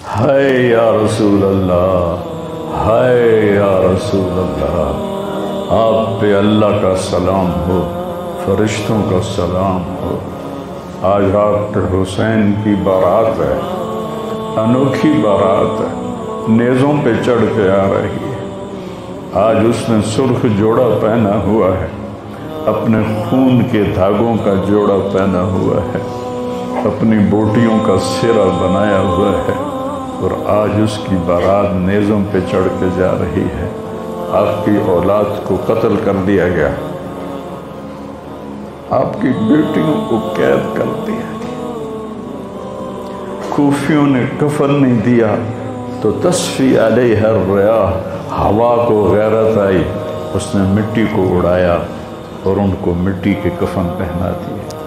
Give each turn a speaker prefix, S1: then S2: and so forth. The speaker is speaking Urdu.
S1: ہے یا رسول اللہ، ہے یا رسول اللہ، آپ پہ اللہ کا سلام ہو، فرشتوں کا سلام ہو۔ آج ڈاکٹر حسین کی بارات ہے، انوکھی بارات ہے، نیزوں پہ چڑھ کے آ رہی ہے۔ آج اس نے سرخ جوڑا پہنا ہوا ہے، اپنے خون کے دھاگوں کا جوڑا پہنا ہوا ہے، اپنی بوٹیوں کا سرا بنایا ہوا ہے، اور آج اس کی بارات نیزوں پہ چڑھ کے جا رہی ہے۔ آپ کی اولاد کو قتل کر دیا گیا، آپ کی بیٹیوں کو قید کر دیا گیا، کوفیوں نے کفن نہیں دیا تو تصفی علیہ الریاح، ہوا کو غیرت آئی، اس نے مٹی کو اڑایا اور ان کو مٹی کے کفن پہنا دیے۔